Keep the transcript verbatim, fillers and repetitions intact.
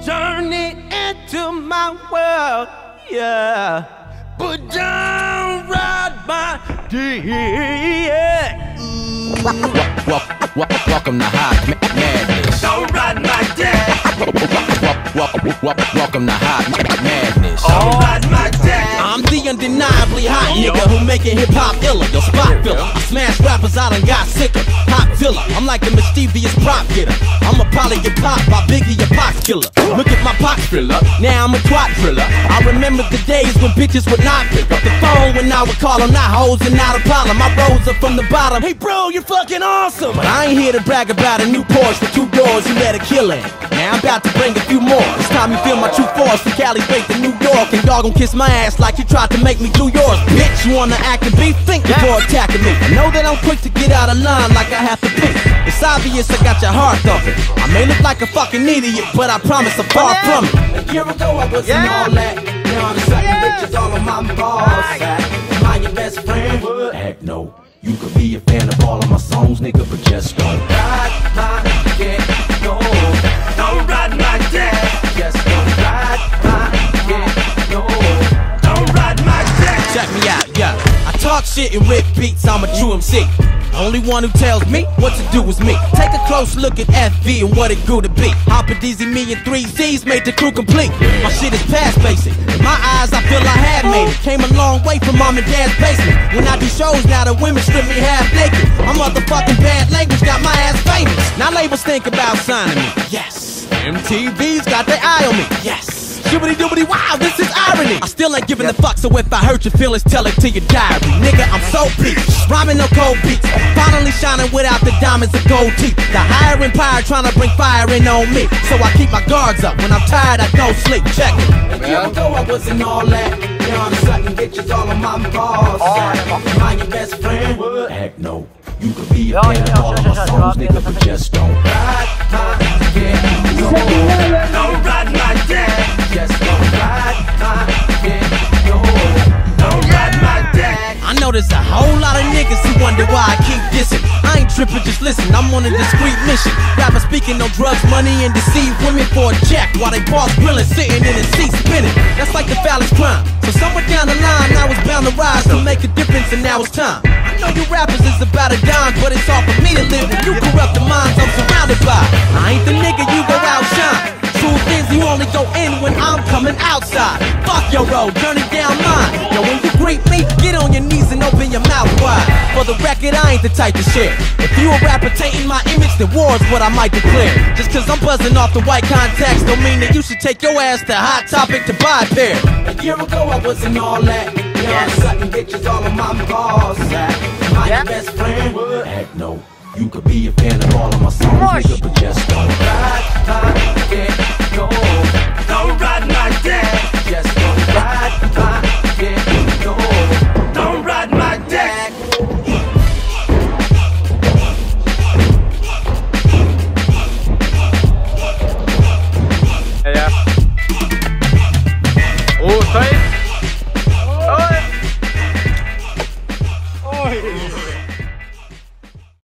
journey into my world, yeah. But don't ride my dick. Welcome to Hot Madness. Don't ride my dick. Welcome to Hot Madness. Don't ride my dick. I'm the undeniably hot nigga who making hip hop iller, yo spot filler. I smash rappers out and got sicker. Hot filler, I'm like the mischievous prop getter. I'm a poly get pop by Biggie, your pox killer. Look at my pox filler, now I'm a twat thriller. I remember the days when bitches would not pick up the phone when I would call them, not hoes and not a problem. I rose up from the bottom, hey bro, you're fucking awesome. But I ain't here to brag about a new Porsche with two doors, you let a kill it. Now I'm about to bring a few more. It's time you feel my true force from Cali straight to New York. And dog gon' kiss my ass like you tried to make me do yours. Bitch, you wanna act and be? Think before attacking me. I know that I'm quick to get out of line like I have to pee. It's obvious I got your heart thumping. I may look like a fucking idiot, but I promise I'm far from it. A year ago I wasn't yeah. all that. Now I'm sucking yeah. bitches all on my balls. Am I your best friend? What? Heck no. You could be a fan of all of my songs, nigga, but just don't ride my dick, no. Don't ride my dick. Just don't ride my dick, no. Don't ride my dick. Check me out, yeah. I talk shit and rip beats, I'm a true M C. Only one who tells me what to do is me. Take a close look at F V and what it grew to be. Hopper D Z, me and three Z's made the crew complete. My shit is past basic. In my eyes, I feel I have made it. Came a long way from mom and dad's basement. When I do shows now, the women strip me half naked. My motherfucking bad language got my ass famous. Now labels think about signing me. Yes. M T V's got their eye on me. Yes. Shibbity doobity wow, this is irony. I still ain't giving a fuck, so if I hurt your feelings, tell it to your diary. Nigga, I'm so peaked, rhyming no cold beats. Finally shining without the diamonds and gold teeth. The higher empire trying to bring fire in on me. So I keep my guards up, when I'm tired I don't sleep. Check it. A year ago I wasn't all that. Now I'm sucking bitches all on my balls. Am I your best friend? What? Heck no. You could be a fan of all of my songs, nigga, but just don't ride my dick, no. Don't ride my dick. Just don't ride my dick, no. Don't ride my dick. I know there's a whole lot of niggas who wonder why I keep dissing. I ain't tripping, just listen, I'm on a discreet mission. Rappers speaking no drugs, money, and deceive women for a check while they boss grilling, sitting in a seat spinning. That's like the foulest crime. So somewhere down the line, I was bound to rise to make a difference, and now it's time. I know you rappers is about a dime, but it's all for me to live when you corrupt the minds I'm surrounded by. I ain't the nigga you go outshine. Truth is, you only go in when I'm coming outside. Fuck your road, turn it down mine. Yo, when you greet me, get on your knees and open your mouth wide. For the record, I ain't the type to share. If you a rapper tainting my image, then war's what I might declare. Just cause I'm buzzing off the white contacts don't mean that you should take your ass to Hot Topic to buy a pair. A year ago, I wasn't all that. Now I'm sucking bitches all on my balls. Am I your best friend? What? Heck no. You could be a fan of all of my songs, nigga, but just don't ride my dick, no.